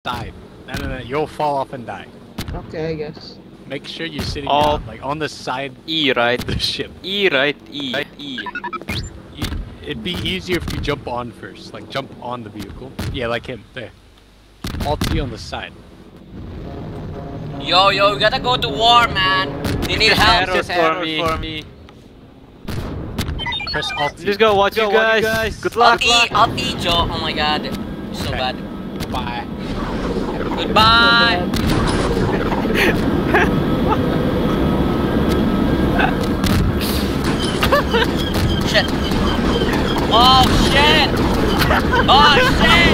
side. No, you'll fall off and die. Okay, I guess. Make sure you're sitting down, like on the side. E, right? Of the ship. E, right? E. Right, E. It'd be easier if you jump on first. Like jump on the vehicle. Yeah, like him. There. Alt T on the side. Yo, we gotta go to war, man. They need help. Arrows for me. Press Alt T. Let's go, watch you guys. Good luck. Alt E, Joe. Oh my god. So bad. Bye. Goodbye. Shit. Oh shit. Oh shit.